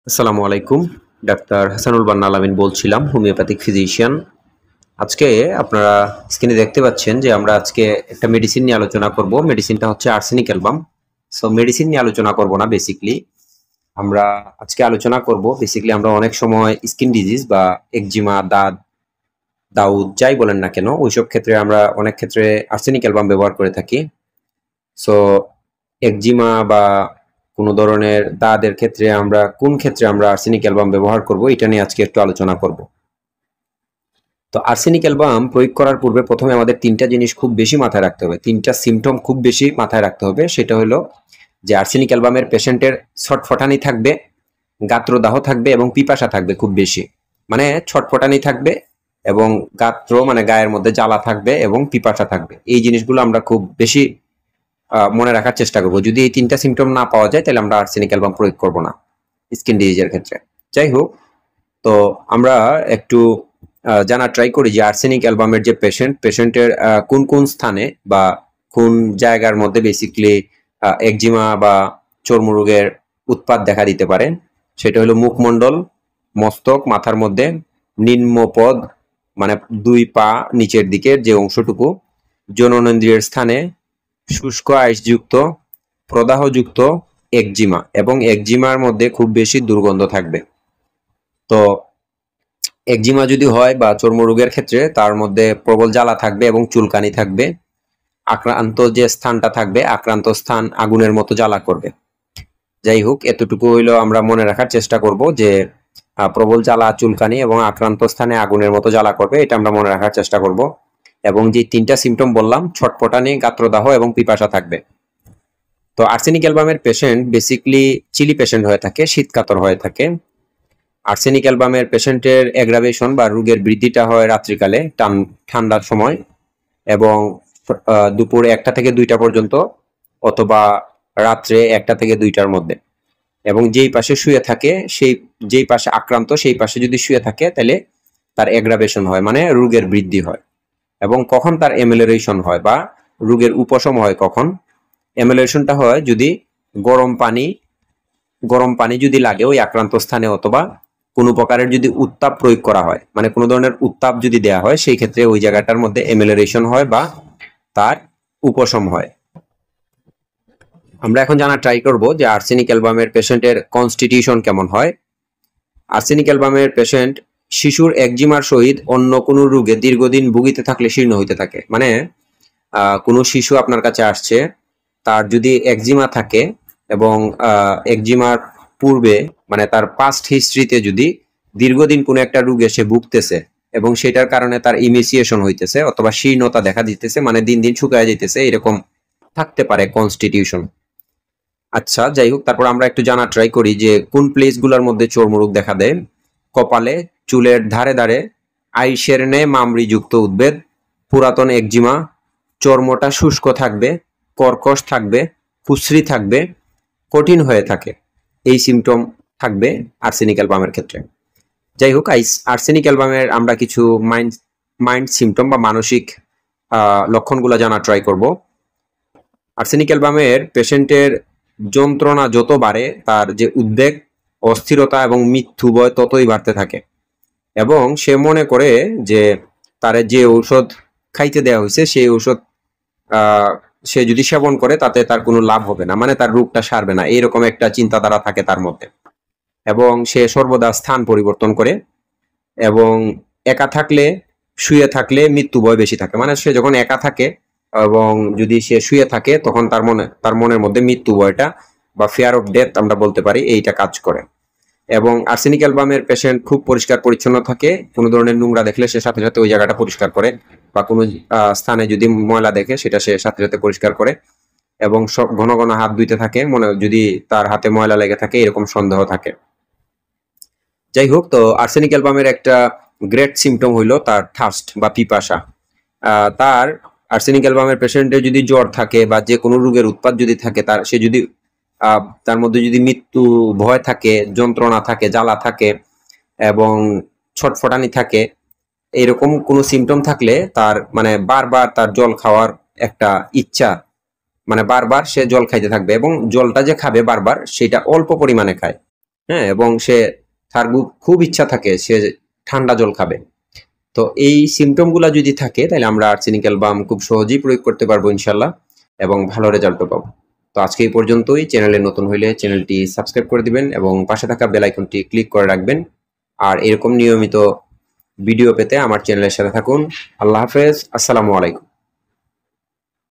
আসসালামু আলাইকুম। ডাক্তার হাসানুল বান্না আলামিন বলছিলাম, হোমিওপ্যাথিক ফিজিশিয়ান। আজকে আপনারা স্ক্রিনে দেখতে পাচ্ছেন যে আমরা আজকে একটা মেডিসিন নিয়ে আলোচনা করব। মেডিসিনটা হচ্ছে আর্সেনিক অ্যালবাম। সো মেডিসিন নিয়ে আলোচনা করব না বেসিক্যালি। আমরা আজকে আলোচনা করব বেসিক্যালি আমরা অনেক সময় স্কিন ডিজিজ বা একজিমা, দাঁত, দাউদ যাই বলেন না কেন ওইসব ক্ষেত্রে আমরা অনেক ক্ষেত্রে আর্সেনিক অ্যালবাম ব্যবহার করে থাকি। সো একজিমা বা কোনো ধরনের দাঁতের ক্ষেত্রে আমরা কোন ক্ষেত্রে আমরা আর্সেনিক অ্যালবাম ব্যবহার করব এটা নিয়ে আজকে একটু আলোচনা করব। তো আর্সেনিক অ্যালবাম প্রয়োগ করার পূর্বে প্রথমে আমাদের তিনটা জিনিস খুব বেশি মাথায় রাখতে হবে, তিনটা সিমটম খুব বেশি মাথায় রাখতে হবে। সেটা হলো যে আর্সেনিক অ্যালবামের পেশেন্টের ছটফটানি থাকবে, গাত্রদাহ থাকবে এবং পিপাসা থাকবে খুব বেশি। মানে ছটফটানি থাকবে এবং গাত্র মানে গায়ের মধ্যে জ্বালা থাকবে এবং পিপাসা থাকবে। এই জিনিসগুলো আমরা খুব বেশি মনে রাখার চেষ্টা করবো। যদি এই তিনটা সিমটম না পাওয়া যায় তাহলে আমরা আর্সেনিক অ্যালবাম প্রয়োগ করব না স্কিন ডিজিজের ক্ষেত্রে। যাই হোক, তো আমরা একটু জানা ট্রাই করি যে আর্সেনিক অ্যালবামের যে পেশেন্টের কোন কোন স্থানে বা কোন জায়গার মধ্যে বেসিক্যালি একজিমা বা চর্মরোগের উৎপাত দেখা দিতে পারে। সেটা হলো মুখমণ্ডল, মস্তক, মাথার মধ্যে, নিম্নপদ মানে দুই পা নিচের দিকের যে অংশটুকু, জননেন্দ্রিয়ের স্থানে, শুষ্ক আইসযুক্ত প্রদাহযুক্ত একজিমা, এবং একজিমার মধ্যে খুব বেশি দুর্গন্ধ থাকবে। তো একজিমা যদি হয় বা চর্মরোগের ক্ষেত্রে তার মধ্যে প্রবল জ্বালা থাকবে এবং চুলকানি থাকবে। আক্রান্ত যে স্থানটা থাকবে, আক্রান্ত স্থান আগুনের মতো জ্বালা করবে। যাই হোক, এতটুকু হইলো আমরা মনে রাখার চেষ্টা করব যে প্রবল জ্বালা, চুলকানি এবং আক্রান্ত স্থানে আগুনের মতো জ্বালা করবে, এটা আমরা মনে রাখার চেষ্টা করব। এবং যে তিনটা সিমটম বললাম, ছটপটানি, গাত্রদাহ এবং পিপাসা থাকবে। তো আর্সেনিক অ্যালবামের পেশেন্ট বেসিক্যালি চিলি পেশেন্ট হয়ে থাকে, শীতকাতর হয়ে থাকে। আর্সেনিক অ্যালবামের পেশেন্টের অ্যাগ্রাভেশন বা রোগের বৃদ্ধিটা হয় রাত্রিকালে, ঠান্ডার সময়, এবং দুপুর 1টা থেকে 2টা পর্যন্ত, অথবা রাত্রে 1টা থেকে 2টার মধ্যে। এবং যেই পাশে শুয়ে থাকে, যেই পাশে আক্রান্ত সেই পাশে যদি শুয়ে থাকে তাহলে তার অ্যাগ্রাভেশন হয়, মানে রোগের বৃদ্ধি হয়। এবং কখন তার এমেলোরেশন হয় বা রোগের উপশম হয় কখন? এমেলোরেশনটা হয় যদি গরম পানি যদি লাগে ওই আক্রান্ত স্থানে, অথবা কোনো প্রকারের যদি উত্তাপ প্রয়োগ করা হয়, মানে কোনো ধরনের উত্তাপ যদি দেয়া হয়, সেই ক্ষেত্রে ওই জায়গাটার মধ্যে এমেলোরেশন হয় বা তার উপশম হয়। আমরা এখন জানা ট্রাই করব যে আর্সেনিক অ্যালবামের পেশেন্টের কনস্টিটিউশন কেমন হয়। আর্সেনিক অ্যালবামের পেশেন্ট শিশুর একজিমার সহিত অন্য কোনো রোগে দীর্ঘদিন ভুগিতে থাকলে শীর্ণ হইতে থাকে। মানে কোনো শিশু আপনার কাছে আসছে, তার যদি একজিমা থাকে এবং একজিমার পূর্বে মানে তার পাস্ট হিস্ট্রিতে যদি দীর্ঘদিন কোনো একটা রোগে সে ভুগতেছে এবং সেটার কারণে তার ইমিসিয়েশন হইতেছে অথবা শীর্ণতা দেখা দিতেছে, মানে দিন দিন শুকায় যাইতেছে, এরকম থাকতে পারে কনস্টিটিউশন। আচ্ছা, যাই হোক, তারপর আমরা একটু জানা ট্রাই করি যে কোন প্লেসগুলোর মধ্যে চর্মরোগ দেখা দেয়। কপালে, চুলের ধারে ধারে, আইসের ন্যায় মামড়িযুক্ত উদ্ভিদ, পুরাতন একজিমা, চর্মটা শুষ্ক থাকবে, কর্কশ থাকবে, কুশ্রী থাকবে, কঠিন হয়ে থাকে। এই সিমটম থাকবে আর্সেনিক অ্যালবামের ক্ষেত্রে। যাই হোক, আর্সেনিক অ্যালবামের আমরা কিছু মাইন্ড সিমটম বা মানসিক লক্ষণগুলো জানা ট্রাই করব। আর্সেনিক অ্যালবামের পেশেন্টের যন্ত্রণা যত বাড়ে, তার যে উদ্বেগ, অস্থিরতা এবং মৃত্যু ভয় ততই বাড়তে থাকে। এবং সে মনে করে যে তার যে ঔষধ খাইতে দেওয়া হয়েছে সেই ঔষধ সে যদি সেবন করে তাতে তার কোনো লাভ হবে না, মানে তার রোগটা সারবে না, এইরকম একটা চিন্তাধারা থাকে তার মধ্যে। এবং সে সর্বদা স্থান পরিবর্তন করে, এবং একা থাকলে, শুয়ে থাকলে মৃত্যু ভয় বেশি থাকে। মানে সে যখন একা থাকে এবং যদি সে শুয়ে থাকে তখন তার মনের মধ্যে মৃত্যু ভয়টা বা ফিয়ার অফ ডেথ আমরা বলতে পারি, এইটা কাজ করে। এবং আর্সেনিক অ্যালবামের পেশেন্ট খুব পরিষ্কার পরিচ্ছন্ন থাকে। কোনো ধরনের নোংরা দেখলে সে সাথে সাথে ওই জায়গাটা পরিষ্কার করে, বা কোনো স্থানে যদি ময়লা দেখে সেটা সে সাথে সাথে পরিষ্কার করে, এবং সব ঘন ঘন হাত ধুইতে থাকে, যদি তার হাতে ময়লা লেগে থাকে এরকম সন্দেহ থাকে। যাই হোক, তো আর্সেনিক অ্যালবামের একটা গ্রেট সিমটম হইলো তার থার্স্ট বা পিপাসা। তার আর্সেনিক অ্যালবামের পেশেন্টের যদি জ্বর থাকে বা যে কোনো রোগের উৎপাত যদি থাকে, তার মধ্যে যদি মৃত্যু ভয় থাকে, যন্ত্রণা থাকে, জ্বালা থাকে এবং ছটফটানি থাকে, এরকম কোনো সিমটম থাকলে তার মানে বারবার তার জল খাওয়ার একটা ইচ্ছা, মানে বারবার সে জল খাইতে থাকবে, এবং জলটা যে খাবে বারবার সেটা অল্প পরিমাণে খায়। হ্যাঁ, এবং সে তার খুব ইচ্ছা থাকে সে ঠান্ডা জল খাবে। তো এই সিমটমগুলা যদি থাকে তাহলে আমরা আর্সেনিক অ্যালবাম খুব সহজেই প্রয়োগ করতে পারবো ইনশাল্লাহ, এবং ভালো রেজাল্টও পাবো। তো আজকে এই পর্যন্তই। চ্যানেলে নতুন হইলে চ্যানেলটি সাবস্ক্রাইব করে দিবেন এবং পাশে থাকা বেল আইকনটি ক্লিক করে রাখবেন। আর এরকম নিয়মিত ভিডিও পেতে আমার চ্যানেলের সাথে থাকুন। আল্লাহ হাফেজ, আসসালামু আলাইকুম।